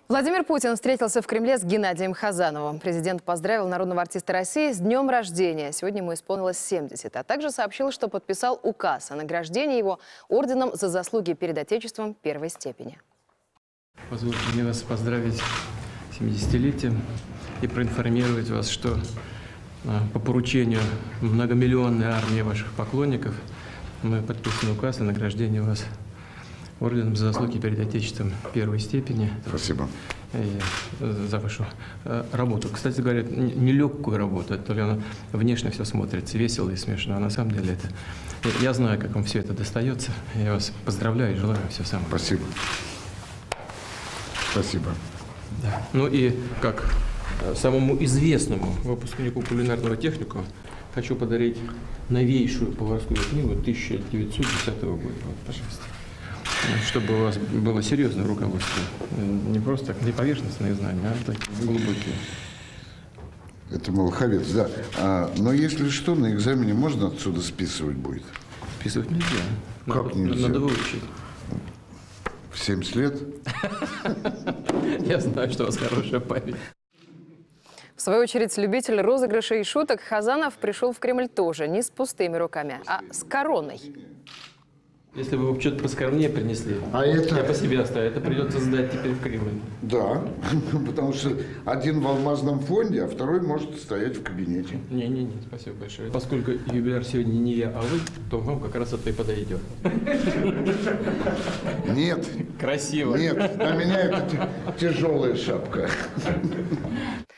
Владимир Путин встретился в Кремле с Геннадием Хазановым. Президент поздравил народного артиста России с днем рождения. Сегодня ему исполнилось 70. А также сообщил, что подписал указ о награждении его орденом за заслуги перед Отечеством первой степени. Позвольте мне вас поздравить с 70-летием и проинформировать вас, что по поручению многомиллионной армии ваших поклонников мы подписаны указ о награждении вас орденом за заслуги перед Отечеством первой степени. Спасибо. За вашу работу. Кстати говоря, нелегкую работу, только она внешне все смотрится весело и смешно, а на самом деле это... Я знаю, как вам все это достается. Я вас поздравляю и желаю вам всего самого. Спасибо. Спасибо. Да. Ну и как самому известному выпускнику кулинарного техникума хочу подарить новейшую поварскую книгу 1910 года. Вот, пожалуйста. Чтобы у вас было серьезное руководство. Не просто не поверхностные знания, а такие глубокие. Это Малаховец, да. Но если что, на экзамене можно отсюда списывать будет? Списывать нельзя. Как нельзя? Надо выучить. В 70 лет? Я знаю, что у вас хорошая память. В свою очередь, любитель розыгрышей и шуток, Хазанов пришел в Кремль тоже не с пустыми руками, а с короной. Если бы вы что-то поскромнее принесли, я по себе оставлю, это придется сдать теперь в Кремль. Да, потому что один в алмазном фонде, а второй может стоять в кабинете. Не, спасибо большое. Поскольку юбиляр сегодня не я, а вы, то вам как раз это и подойдет. Нет. Красиво. Нет, на меня это тяжелая шапка.